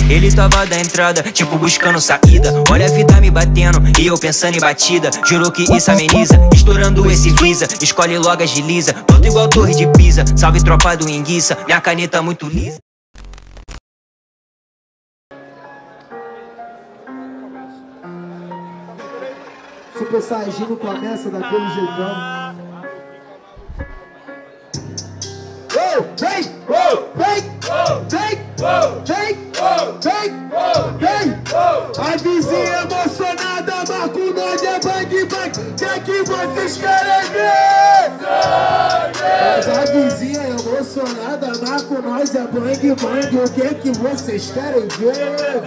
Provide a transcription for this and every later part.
Ele tava da entrada, tipo buscando saída. Olha a vida me batendo e eu pensando em batida. Juro que isso ameniza, estourando esse visa. Escolhe logo, agiliza, tudo igual torre de Pisa. Salve tropa do enguiça, minha caneta muito lisa. Super Saiyajin começa daquele jeitão. Vem! A vizinha emocionada, marca o nós é bang bang. O que vocês querem ver? Mas a vizinha emocionada, marca o nós é bang bang. O que vocês querem ver?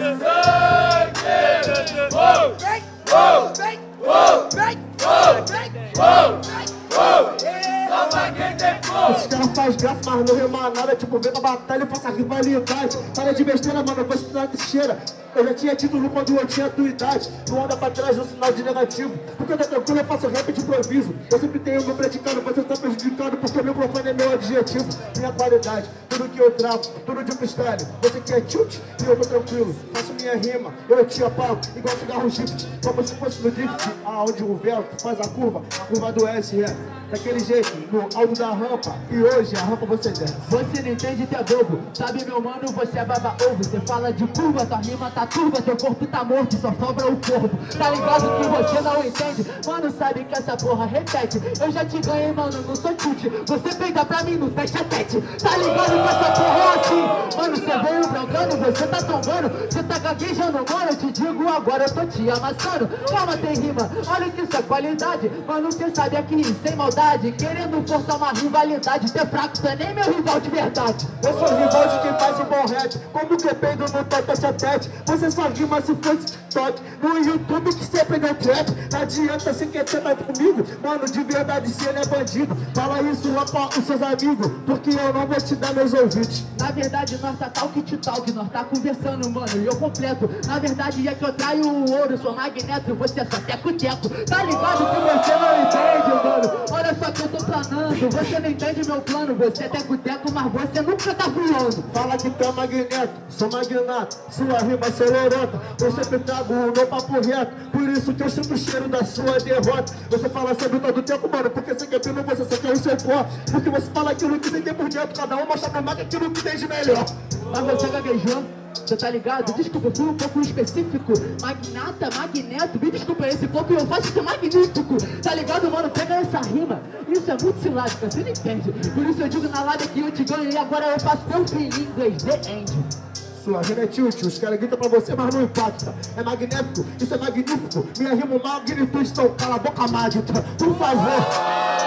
Os caras fazem graça, mas não rima nada. Tipo, vem pra batalha e faça rivalidade. Para de besteira, mano, você tá de cheira. Eu já tinha título quando eu tinha a tua idade. Não anda pra trás no sinal de negativo. Porque eu tô tranquilo, eu faço rap de improviso. Eu sempre tenho meu praticado, você tá prejudicado. Porque meu profano é meu adjetivo, minha qualidade. Tudo que eu trago, tudo de freestyle. Você quer tilt e eu tô tranquilo. Faço minha rima, eu te apago igual cigarro shift. Como se fosse no drift, aonde o vento faz a curva do S é daquele jeito, no alto da rampa. E hoje a rampa você desce. Você não entende, tu é bobo. Sabe, meu mano, você é baba-ovo. Você fala de curva, tua rima tá turva. Teu corpo tá morto, só sobra o corpo. Tá ligado que você não entende? Mano, sabe que essa porra repete. Eu já te ganhei, mano, não sou chute. Você peida pra mim no tete a tete. Tá ligado que essa porra é assim? Mano, você veio brancando, você tá tombando. Você tá gaguejando, mano, eu te digo agora, eu tô te amassando. Calma, tem rima, olha que isso é qualidade. Mano, você sabe aqui, sem maldade. Querendo forçar uma rivalidade. Ter fraco, tu é nem meu rival de verdade. Eu sou rival de quem faz o bom rap. Como que eu peido no tete a tete? Você só rima se fosse TikTok. No YouTube que você aprendeu trap. Não adianta você quer ter mais comigo. Mano, de verdade se ele é bandido. Fala isso lá para os seus amigos, porque eu não vou te dar meus ouvidos. Na verdade nós tá talk to talk. Nós tá conversando, mano, e eu completo. Na verdade é que eu traio o ouro. Sou magneto, você é só teco-teco. Tá ligado que você não entende, mano? Olha só que eu tô planando. Você não entende meu plano. Você é teco-teco, mas você nunca tá voando. Fala que tu é magneto, sou magnata. Sua rima acelerota. Eu sempre trago o meu papo reto. Por isso que eu sinto o cheiro da sua derrota. Você fala sobre todo tempo, mano, porque você quer pino, você só quer o seu pó. Porque você fala aquilo que você tem por dentro. Cada um mostra pra máquina aquilo que tem de melhor. Mas você gaguejou, você tá ligado? Desculpa, eu fui um pouco específico. Magnata, magneto, me desculpa, esse flow que eu faço isso é magnífico. Tá ligado, mano? Pega essa rima. Isso é muito silábica, você não entende. Por isso eu digo na lábia que eu te ganho e agora eu faço teu filho em inglês, The End. Sua rima é tilt, os caras gritam pra você, mas não impacta. É magnético, isso é magnífico. Minha rima magnitude, então cala a boca mágica, por favor.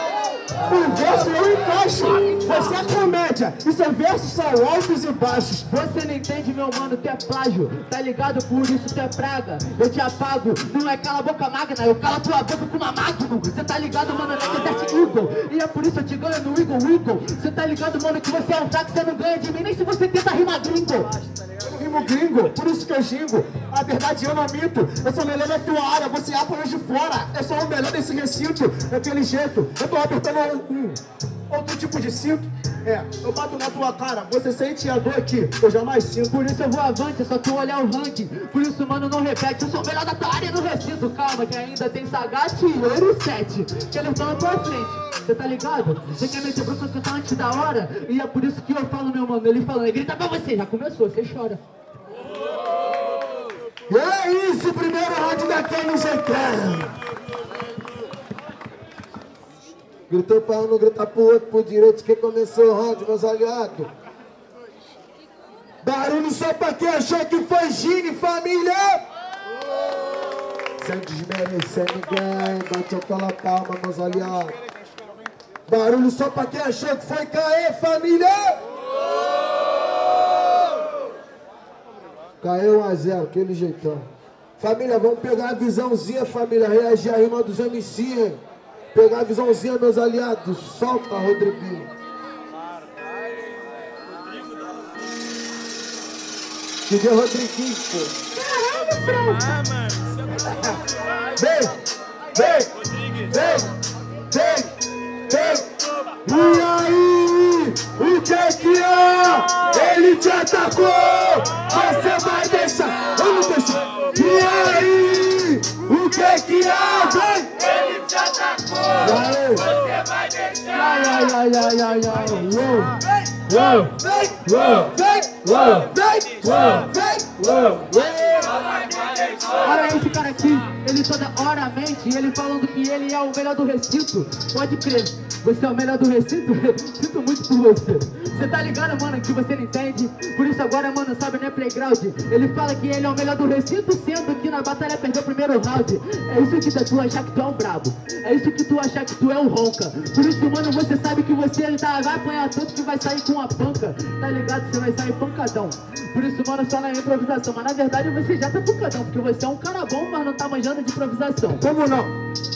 O verso eu encaixo, você é comédia. E seus versos são altos e baixos. Você não entende, meu mano, tu é plágio. Tá ligado? Por isso tu é praga. Eu te apago, não é cala a boca magna. Eu calo tua boca com uma Magnum. Você tá ligado, mano, é Desert Eagle. E é por isso eu te ganho no Eagle. Você tá ligado, mano, que você é um fraco. Você não ganha de mim, nem se você tenta rimar gringo. Eu rimo gringo, por isso que eu gingo. A verdade eu não minto. Eu sou o melhor da tua área, você é apoio de fora. Eu sou o melhor desse recinto. Daquele jeito, eu tô apertando outro tipo de cinto. Eu bato na tua cara, você sente a dor aqui, eu jamais sinto. Por isso eu vou avante, é só tu olhar o ranking. Por isso, mano, não repete, eu sou o melhor da tua área no recinto. Calma, que ainda tem Sagat e Ouro 7, que eles estão na tua frente. Você tá ligado? Você quer meter bronca cantar antes da hora? E é por isso que eu falo, meu mano, ele falando, ele grita pra você, já começou, você chora. E é isso, primeiro round da KNGK. Gritou pra um, não grita pro outro, por direito, que começou o round, meus aliados. Barulho só pra quem achou que foi Gini, família! Sem desmerecer ninguém, bate aquela palma, meus aliados. Barulho só pra quem achou que foi Caê, família! Caê 1 a 0, aquele jeitão. Família, vamos pegar a visãozinha, família, reagir a rima dos MC, hein? Pegar a visãozinha, meus aliados. Solta, Rodriguinho. DJ Rodriguinho, pô. Caralho, vem. E aí? O que é que é? Ele te atacou! Você Você vai deixar. Olha esse cara aqui, ele toda hora mente, ele falando que ele é o melhor do recinto. Pode crer, você é o melhor do recinto? Sinto muito por você. Você tá ligado, mano, que você não entende. Por isso agora, mano, sabe, né, playground. Ele fala que ele é o melhor do recinto, sendo que na batalha perdeu o primeiro round. É isso que tu achar que tu é um brabo. É isso que tu achar que tu é um ronca. Por isso, mano, você sabe que você vai apanhar tanto que vai sair com uma panca. Tá ligado? Você vai sair pancadão. Por isso, mano, só na improvisação. Mas na verdade você já tá pancadão, porque você é um cara bom, mas não tá manjando de improvisação. Como não?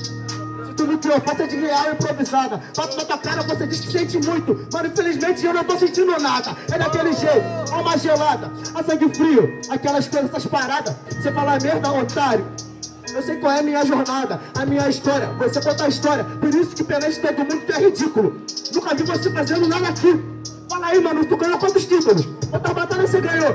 Tudo que eu faço é de real improvisada. Bato na tua cara, você diz que sente muito. Mas infelizmente eu não tô sentindo nada. É daquele jeito, alma gelada, a sangue frio, aquelas coisas, essas paradas. Você fala merda, otário. Eu sei qual é a minha jornada, a minha história. Você conta a história, por isso que perante todo mundo que é ridículo. Nunca vi você fazendo nada aqui. Fala aí, mano, tu ganhou quantos títulos? Quantas batalhas você ganhou?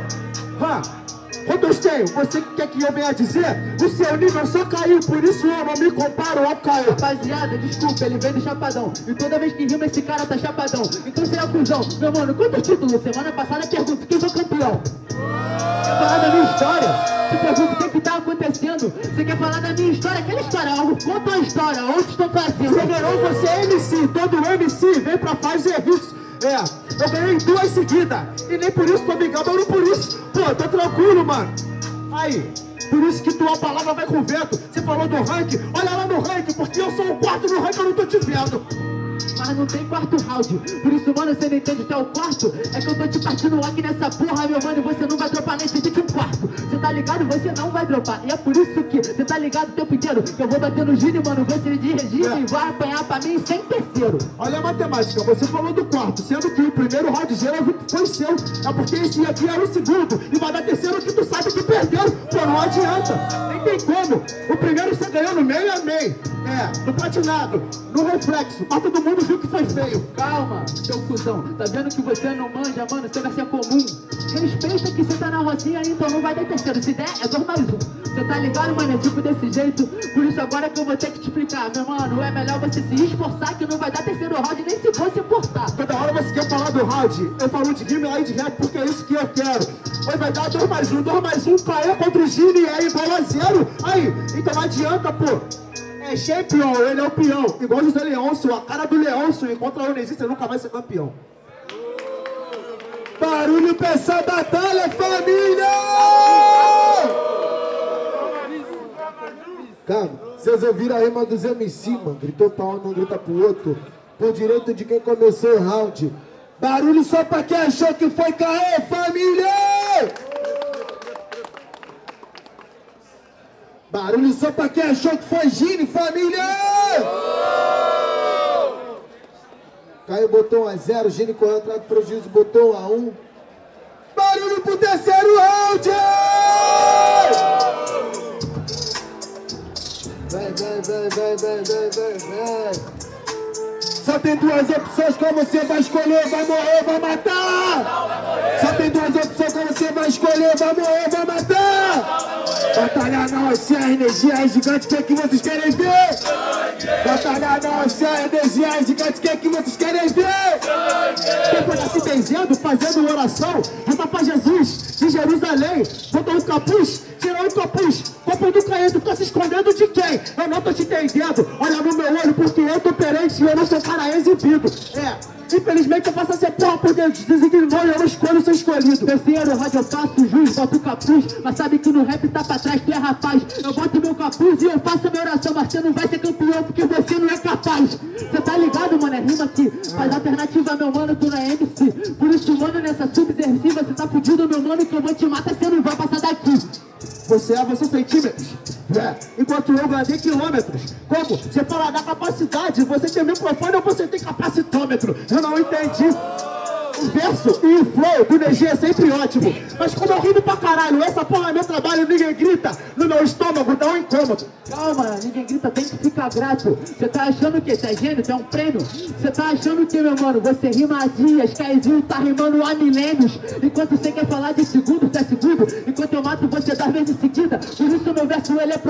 Quantos tenho? Você quer que eu venha dizer? O seu nível só caiu, por isso eu não me comparo ao Caio. Rapaziada, desculpa, ele vem do Chapadão. E toda vez que rima esse cara tá chapadão. Então você é cuzão. Meu mano, quantos títulos? Semana passada eu pergunto, quem foi campeão? Quer falar da minha história? Te pergunto o que tá acontecendo. Você quer falar da minha história? Aquela história, conta uma história, onde estão fazendo? Você ganhou, você é MC, todo MC vem pra fazer isso. Eu ganhei 2 seguidas. E nem por isso tô me gabando por isso. Pô, tô tranquilo, mano. Aí, por isso que tua palavra vai com vento. Você falou do ranking, olha lá no ranking, porque eu sou o 4 no ranking, eu não tô te vendo. Mas não tem quarto round. Por isso, mano, você não entende até o quarto. É que eu tô te partindo aqui nessa porra, meu mano. E você não vai dropar nesse vídeo um quarto. Você tá ligado? Você não vai dropar. E é por isso que você tá ligado o tempo inteiro. Que eu vou bater no Gini, mano. Você de regime e vai apanhar pra mim sem terceiro. Olha a matemática, você falou do quarto, sendo que o primeiro round geral foi seu. É porque esse aqui era o segundo. E vai dar terceiro que tu sabe que perdeu. Pô, não adianta. Nem tem como. O primeiro você ganhou no meio a meio. No platinado, no reflexo. Mas todo mundo viu que foi feio. Calma, seu cuzão. Tá vendo que você não manja, mano? Você vai ser comum. Respeita que você tá na rocinha, então não vai dar terceiro. Se der, é 2+1. Você tá ligado, mano? É tipo desse jeito. Por isso agora que eu vou ter que te explicar. Meu mano, é melhor você se esforçar que não vai dar terceiro round nem se você forçar. Toda hora você quer falar do round. Eu falo de rima e de rap porque é isso que eu quero. Aí vai dar 2+1, 2+1, cair contra o Gini e aí igual a 0. Aí, então não adianta, pô. É champion, ele é o peão. Igual o José Leôncio, a cara do Leôncio. Encontra a Onesi, você nunca vai ser campeão. Barulho pra essa batalha, família! Calma, vocês ouviram a rima dos MC, mano. Gritou pra um, não grita pro outro. Por direito de quem começou o round. Barulho só pra quem achou que foi cair, família! Barulho só pra quem achou que foi Gini, família! Caiu, botou 1-0, Gini correu atrás do prejuízo, botou 1-1. Barulho pro terceiro round! Vem. Só tem 2 opções, qual você vai escolher, vai morrer, vai matar! Só tem 2 opções, qual você vai escolher, vai morrer, vai matar! Batalhar não, essa energia é gigante, o que vocês querem ver? Batalhar não, essa energia é gigante, o que vocês querem ver? Quem foi assim benzendo, fazendo oração, reza pra Jesus, de Jerusalém, botou um capuz, tirou o capuz, copo do caído, tá se escondendo de quem? Eu não tô te entendendo, olha no meu olho, porque eu tô perante e eu não sou cara exibido. Infelizmente eu faço essa porra por Deus designou e eu não escolho ser escolhido. Terceiro, rádio eu faço jus, boto o capuz, mas sabe que no rap tá pra trás, tu é rapaz. Eu boto meu capuz e eu faço a minha oração, mas você não vai ser campeão porque você não é capaz. Você tá ligado, mano? É rima aqui. Faz alternativa, meu mano, tu não é MC. Por isso, mano, nessa subversiva, você tá fudido, meu mano, que eu vou te matar, você não vai passar daqui. Você avançou centímetros, enquanto eu ganhei quilômetros. Como? Você fala da capacidade, você tem microfone ou você tem capacitômetro? Eu não entendi. O verso e o flow do DG é sempre ótimo. Mas como eu rimo pra caralho, essa porra é meu trabalho, ninguém grita. No meu estômago dá um incômodo. Calma, ninguém grita, tem que ficar grato. Você tá achando que você é gênio, você é um prêmio? Você tá achando que, meu mano, você rima há dias, Caizinho tá rimando há milênios. Enquanto você quer falar de segundo, você é segundo. Enquanto eu mato você 2 vezes seguida. Por isso meu verso ele é profundo, meu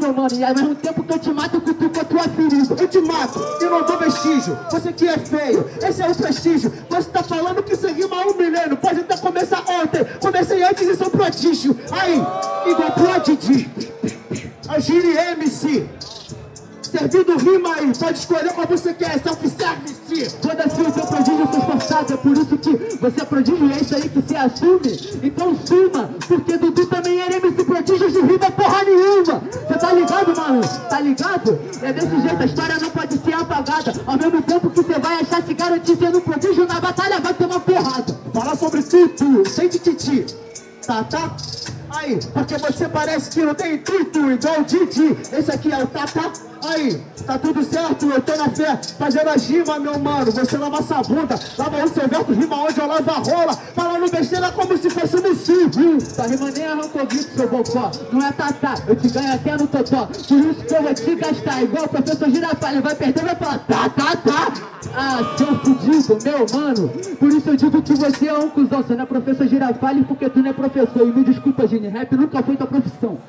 meu mano, e ao mesmo tempo que eu te mato, eu cutuco a tua ferida. Eu te mato e não dou vestígio. Você que é feio, esse é o prestígio. Você tá falando que você rima há 1 milênio. Pode até começar ontem, comecei antes e sou prodígio. Aí, igual Prodigy, a Giri MC. Servindo rima aí, pode escolher qual você quer, self-service. Foda-se, o seu prodígio foi forçado, é por isso que você é prodígio e é isso aí que se assume. Então suma, porque Dudu também era MC prodígio de rima porra nenhuma. Você tá ligado, mano? Tá ligado? É desse jeito, a história não pode ser apagada. Ao mesmo tempo que você vai achar se garantir sendo prodígio na batalha, vai tomar porrada. Fala sobre tudo, sem tititi. Tá? Aí, porque você parece que não tem intuito, igual o Didi. Esse aqui é o Tata. Aí, tá tudo certo, eu tô na fé, fazendo as rimas, meu mano. Você lava essa bunda, lava o seu verbo, rima onde eu lavo a rola. Falando besteira como se fosse no sul. Sua rima nem arrancou grito, seu bocó. Não é Tatá, eu te ganho até no totó. Por isso que eu vou te gastar, igual o professor Girafalho. Vai perder, vai falar tá. Ah, seu fudido, meu mano. Por isso eu digo que você é um cuzão. Você não é professor Girafalho porque tu não é professor. E me desculpa, Gini, rap nunca foi tua profissão.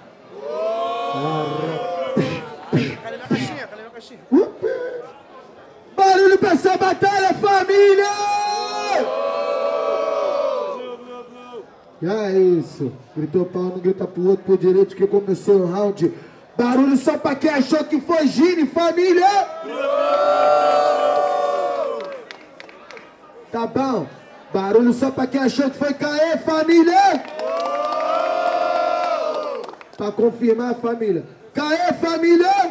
Cadê minha caixinha? Barulho pra essa batalha, família! E é isso. Gritou pra um, grita pro outro, por direito que começou o round. Barulho só pra quem achou que foi Gini, família! Tá bom? Barulho só pra quem achou que foi Caê, família! Pra confirmar, família. Caê, família!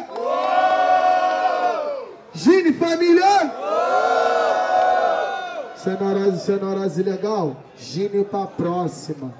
Gini, família! Cenorose legal? Gini pra próxima.